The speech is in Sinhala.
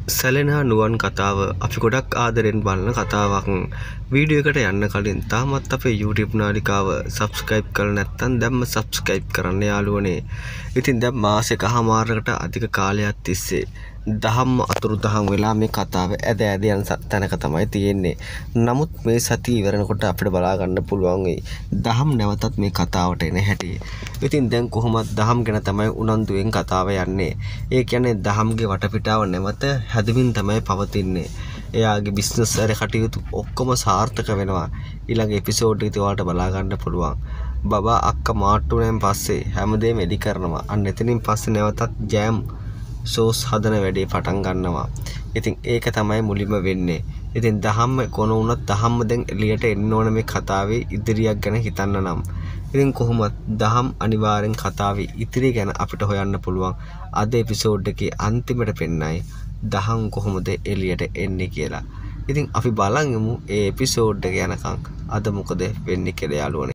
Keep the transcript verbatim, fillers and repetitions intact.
සැලෙනා නුවන් කතාව අපි ගොඩක් ආදරෙන් බලන කතාවක්. වීඩියෝ එකට යන්න කලින් තාමත් අපේ YouTube නාලිකාව subscribe කරලා නැත්නම් දැම්ම subscribe කරන්න යාළුවනේ. ඉතින් දැන් මාසෙකමාරකට අධික කාලයක් තිස්සේ දහම් අතුරුදහන් වෙලා මේ කතාව ඇද ඇද යන තැනක තමයි තියෙන්නේ. නමුත් මේ සතිය ඉවරනකොට අපිට බලා ගන්න පුළුවන් වෙයි දහම් නැවතත් මේ කතාවට එන හැටි. ඉතින් දැන් කොහොමද දහම් ගැන තමයි උනන්දුවෙන් කතාව යන්නේ. ඒ කියන්නේ දහම්ගේ වටපිටාව නැවත හැදමින් තමයි පවතින්නේ. එයාගේ බිස්නස් වල කටයුතු ඔක්කොම සාර්ථක වෙනවා. ඊළඟ එපිසෝඩ් එකේ ඔයාලට බලා ගන්න පුළුවන්. බබා අක්කා මාට්ටුවෙන් පස්සේ හැමදේම එඩි කරනවා. අන්න එතනින් පස්සේ නැවතත් ජෑම් සෝස් හදන වැඩේ පටන් ගන්නවා. ඉතින් ඒක තමයි මුලින්ම වෙන්නේ. ඉතින් දහම් කොන වුණත් දහම් දැන් එළියට එන්න ඕන මේ කතාවේ ඉදිරියක් ගැන හිතන්න නම්. ඉතින් කොහොමද දහම් අනිවාර්යෙන් කතාවේ ඉදිරිය ගැන අපිට හොයන්න පුළුවන්. අද එපිසෝඩ් එකේ අන්තිමට පෙන්නයි දහම් කොහොමද එළියට එන්නේ කියලා. ඉතින් අපි බලන් යමු ඒ එපිසෝඩ් එක යනකම් අද මොකද වෙන්නේ කියලා යාළුවනේ.